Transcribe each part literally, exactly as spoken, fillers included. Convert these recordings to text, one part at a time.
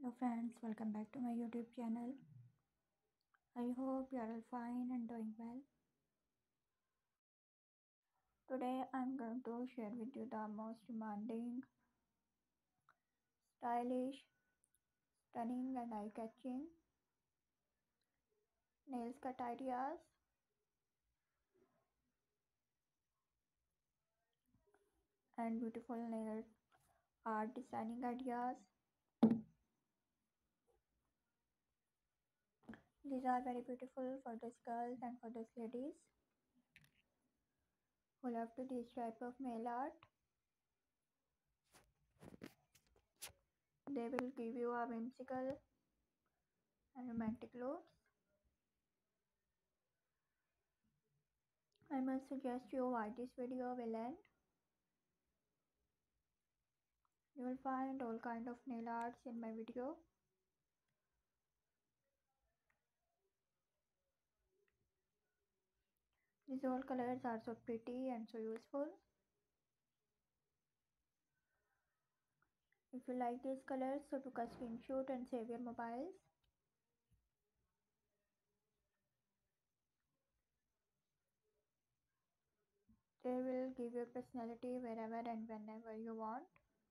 Hello friends, welcome back to my YouTube channel. I hope you are all fine and doing well. Today I'm going to share with you the most demanding, stylish, stunning and eye-catching nails cut ideas and beautiful nail art designing ideas. These are very beautiful for those girls and for those ladies who love to this type of nail art. They will give you a whimsical and romantic look. I must suggest you why this video will end. You will find all kind of nail arts in my video. These all colors are so pretty and so useful. If you like these colors, so took a screenshot and save your mobiles. They will give your personality wherever and whenever you want.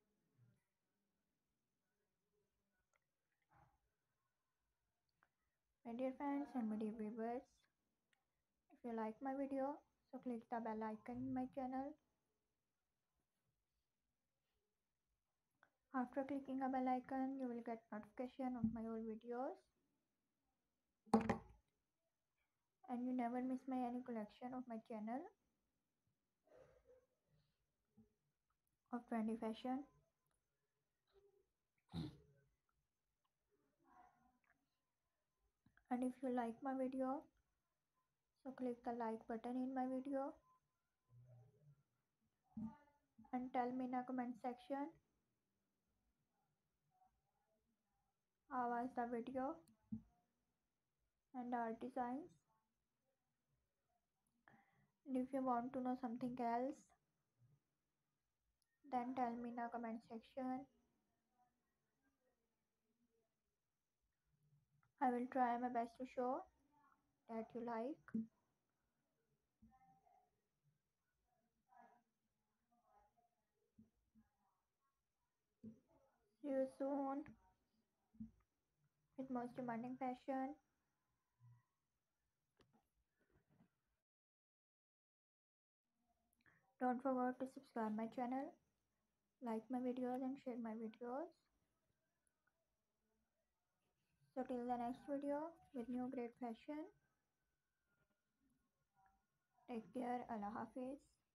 My dear friends and my dear viewers, if you like my video, so click the bell icon in my channel. After clicking a bell icon, you will get notification of my old videos. And you never miss my any collection of my channel of trendy fashion. And if you like my video, so click the like button in my video and tell me in a comment section how was the video and art designs. And if you want to know something else, then tell me in a comment section. I will try my best to show that you like. See you soon with most demanding fashion. Don't forget to subscribe my channel, like my videos and share my videos. So till the next video with new great fashion. Take care. Allah Hafiz.